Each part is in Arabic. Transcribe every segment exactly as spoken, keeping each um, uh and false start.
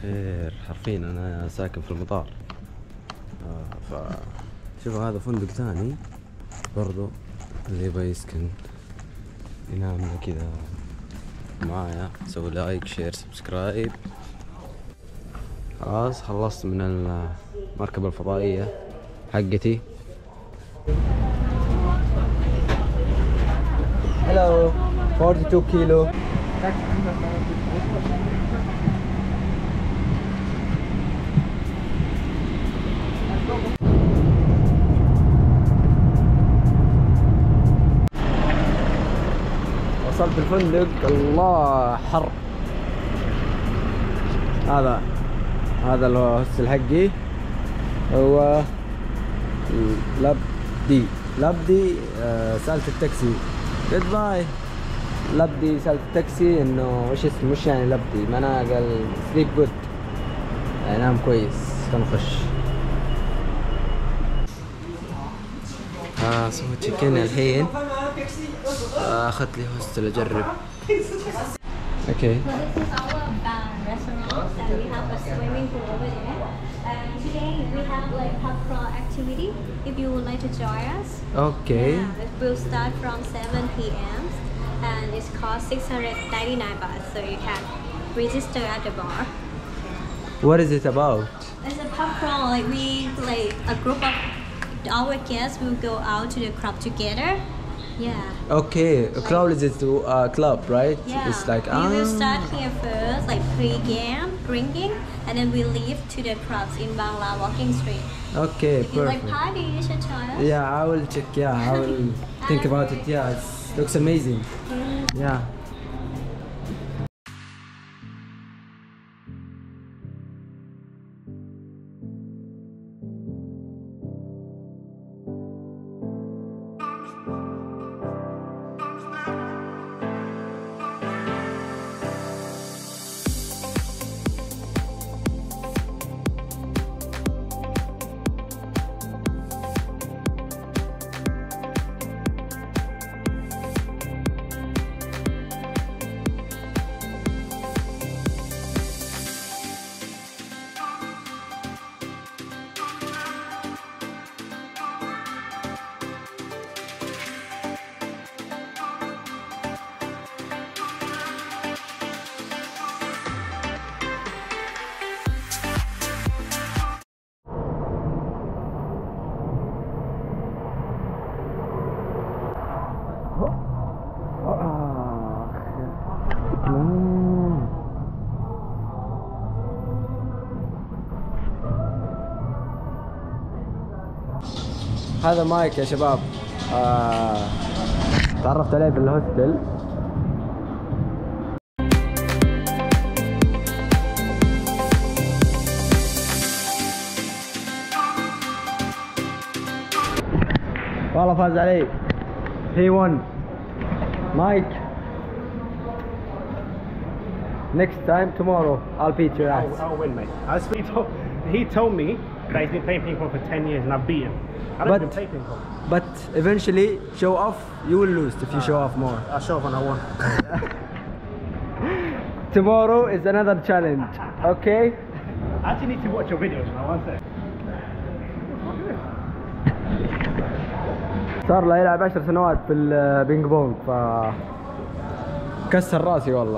الخير. حرفيا انا ساكن في المطار، آه ف شوفوا هذا فندق ثاني برضو اللي يبغى يسكن ينام له كذا معايا. سوي لايك شير سبسكرايب. خلاص خلصت من المركبة الفضائية حقتي. هلو اثنين وأربعين كيلو. وصلت الفندق. الله حر. هذا هذا الهوستل حقي هو لبدي. لبدي آه سألت التاكسي جود باي. لبدي سألت التاكسي انه وش اسمه، وش يعني لبدي؟ معناه قال سليب جود، يعني نام كويس. تنخش. اه سويت تشيكين الحين. آه اخذت لي هوستل اجرب. اوكي. Restaurants and we have a swimming pool over there. And today we have like pub crawl activity. If you would like to join us. Okay. Yeah, it will start from seven p m and it's cost six hundred ninety-nine baht. So you can register at the bar. What is it about? It's a pub crawl. Like we like a group of our guests will go out to the club together. Yeah. Okay, a club is it to a club, right? Yeah. It's like we ah. will start here first, like pre-game drinking, and then we leave to the clubs in Bangla Walking Street. Okay, If you like perfect. party, you should join us. Yeah, I will check. Yeah, I will think about it. Yeah, it looks amazing. Yeah. هذا مايك يا شباب، آه تعرفت عليه في الهوستل. والله فاز علي. He won. Mike. Next time tomorrow I'll beat your ass. I'll, I'll win, mate. As he told, he told me that he's been playing ping pong for ten years and I've beat him. I don't But- even play ping pong. But eventually show off. You will lose if you show off more. I'll show off when I won. Tomorrow is another challenge. Okay? I actually need to watch your videos now. One sec. صار له يلعب عشر سنوات في البينج بونج ف كسر راسي والله.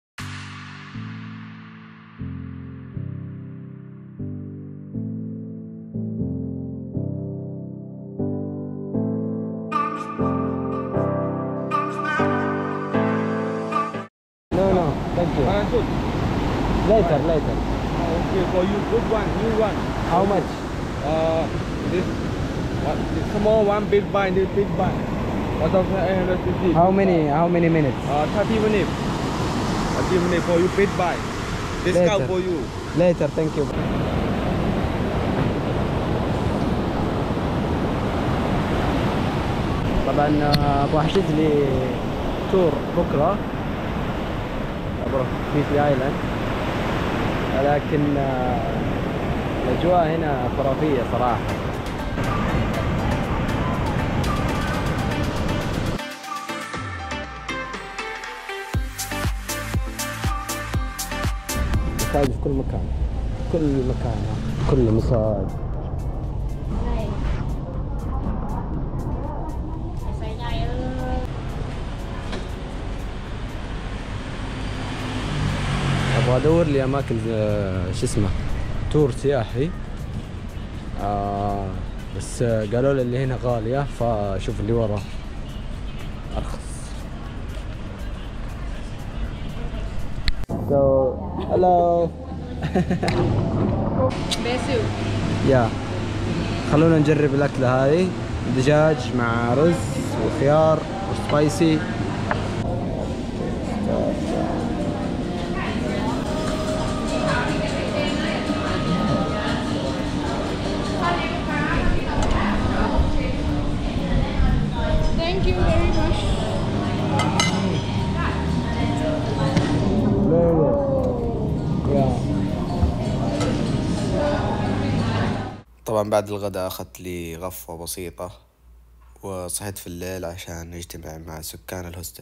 No, no, thank you. good. Later, later. Okay, for you, good one, new one. How much? Uh, this, what, this small one, big buy, this big buy. one thousand eight hundred fifty. How many? How many minutes? Uh, thirty minutes. thirty minutes for you, big buy. Discount Later. for you. Later, thank you. طبعا ابغى احجز لي تور بكره بروح فيفي ايلاند، ولكن الاجواء هنا خرافيه صراحه. مساج في كل مكان، كل مكان، كل مساج. ابغى ادور لي اماكن شو اسمه تور سياحي، آه بس قالوا لي اللي هنا غاليه، فشوف اللي ورا ارخص. So hello. باسو. يا خلونا نجرب الاكله هذه، دجاج مع رز وخيار وسبايسي. Thank you very much. طبعا بعد الغداء أخذت لي غفوة بسيطة وصحيت في الليل عشان نجتمع مع سكان الهوستل.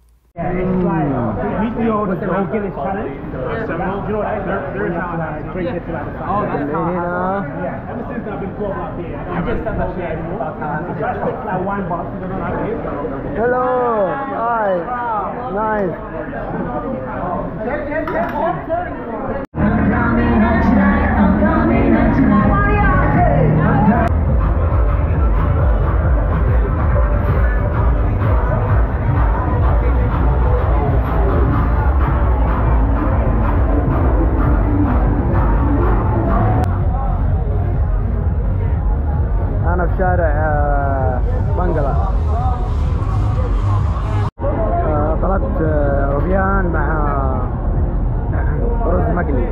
Hello, hi, nice. أنا في شارع بنغلا، طلبت روبيان مع رز مقلي،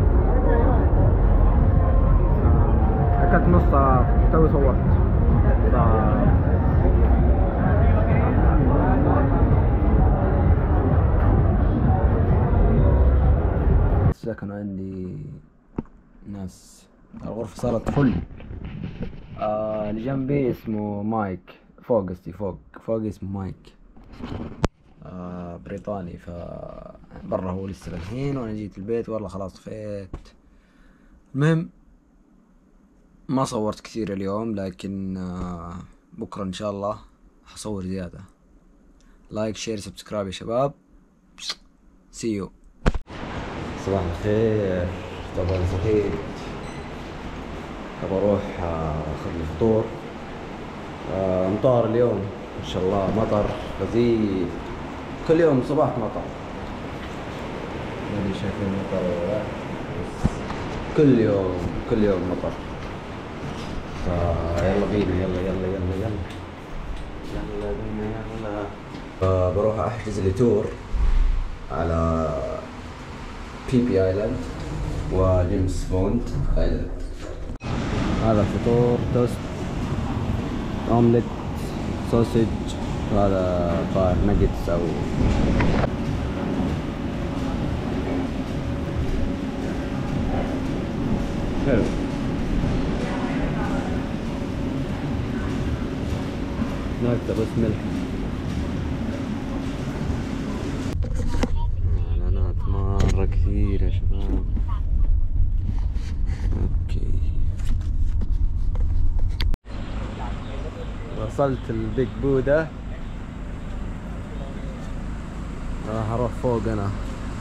أكلت نصها توي صورت. السكن عندي ناس، الغرفة صارت فل. آه اللي جنبي اسمه مايك، فوق قصدي فوق فوق اسمه مايك، آه بريطاني، ف برا هو لسه الحين، وانا جيت البيت والله خلاص طفيت. المهم ما صورت كثير اليوم، لكن آه بكرة ان شاء الله حصور زيادة. لايك شير سبسكرايب يا شباب، سي يو. صباح الخير. طبعا صحيت ابغى اروح اخذ لي فطور. امطار اليوم ان شاء الله، مطر غزير، كل يوم صباح مطر، ما ادري شايفين مطر ولا لا، بس كل يوم كل يوم مطر. فيلا بينا، يلا يلا يلا يلا يلا بينا يلا. بروح احجز لي تور على بي بي ايلاند وجيمس بوند ايلاند. هذا فطور توست، اومليت، سوسج، وهذا طائر ناجتس او حلو. نكتة بس ملح. اعلانات مرة كثير يا شباب. اوكي وصلت البيج بودا، راح اروح فوق انا.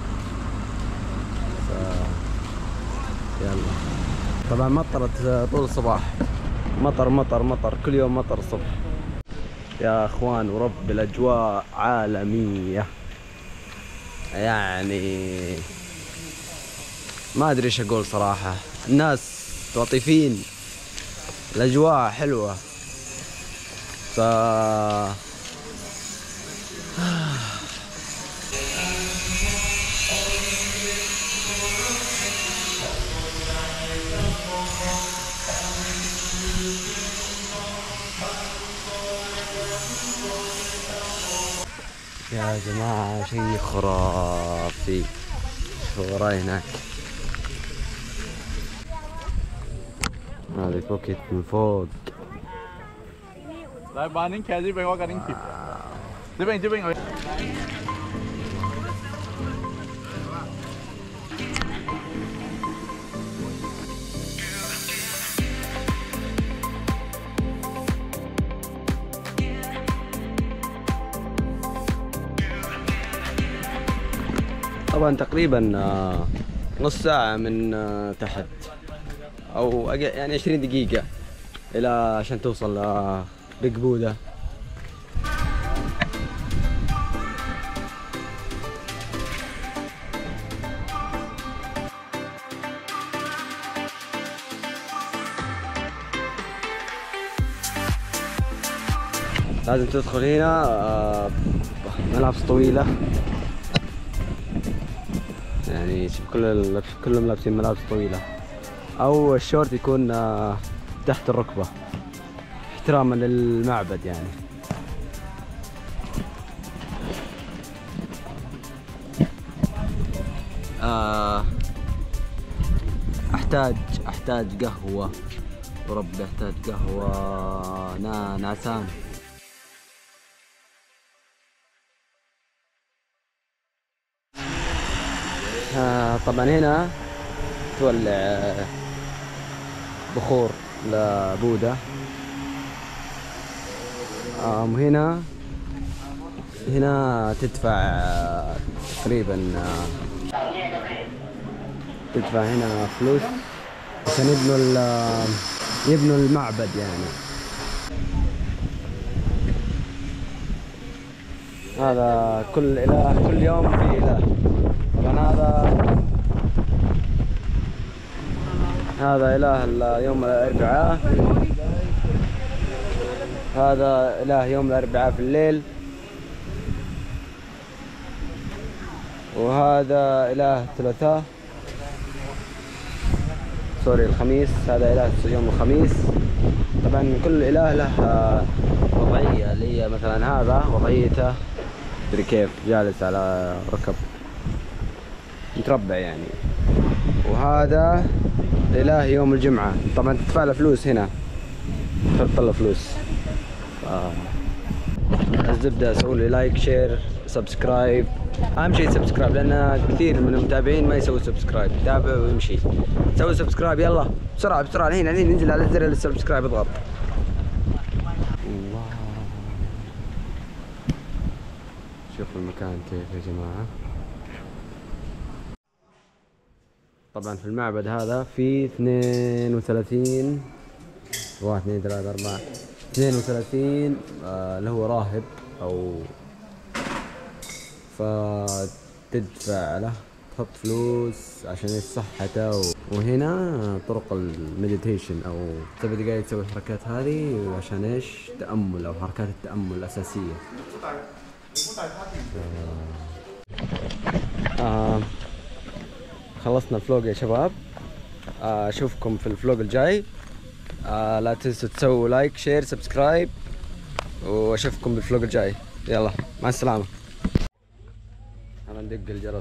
ف... يلا. طبعا مطرت طول الصباح، مطر مطر مطر كل يوم مطر الصبح يا اخوان، ورب الاجواء عالمية يعني، ما ادري ايش اقول صراحة. الناس لطيفين، الاجواء حلوة. ف يا جماعة شيء خرافي. شوفوا وراي هناك، هذه بوكيت من فوق. 嚟扮緊劇，呢邊我緊貼，呢邊呢邊我。 طبعا تقريبا آه، نص ساعة من آه، تحت أو أقل يعني عشرين دقيقة إلى عشان توصل بيج بودا. لازم تدخل هنا آه، ملابس طويلة، يعني شوف كل كلهم لابسين ملابس طويلة، أو الشورت يكون آه، تحت الركبة احتراما للمعبد يعني. آه، أحتاج أحتاج قهوة وربي أحتاج قهوة نا نعسان. آه طبعا هنا تولع بخور لبودا. آه هنا هنا تدفع آه تقريبا آه تدفع هنا فلوس عشان يبنوا يبنوا المعبد يعني. هذا كل إله كل يوم في إله. طبعا هذا هذا إله يوم الأربعاء، هذا إله يوم الأربعاء في الليل، وهذا إله الثلاثاء سوري الخميس، هذا إله يوم الخميس. طبعا كل إله له وضعية، اللي هي مثلا هذا وضعيته تدري كيف جالس على ركب متربع يعني. وهذا إله يوم الجمعة، طبعا تدفع له فلوس هنا، تحط له فلوس. آه. الزبدة سووا لي لايك شير سبسكرايب، أهم شيء سبسكرايب لأن كثير من المتابعين ما يسوي سبسكرايب، تابع ويمشي. سوي سبسكرايب يلا بسرعة بسرعة، الحين الحين ننزل على زر السبسكرايب اضغط. الله شوفوا المكان كيف يا جماعة. طبعا في المعبد هذا في اثنين وثلاثين واحد اثنين ثلاثة أربعة اثنين وثلاثين آه اللي هو راهب أو فتدفع له تحط فلوس عشان صحته. وهنا طرق المديتيشن أو تبي دقايق تسوي الحركات هذه عشان ايش؟ تأمل أو حركات التأمل الأساسية. آه. آه. خلصنا الفلوق يا شباب، اشوفكم في الفلوق الجاي. آه لا تنسوا تسووا لايك شير سبسكرايب، واشوفكم بالفلوق الجاي. يلا مع السلامة. انا ندق الجرس.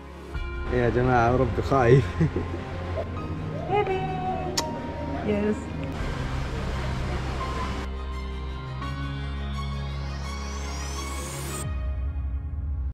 يا جماعة ربي خايف. Yes.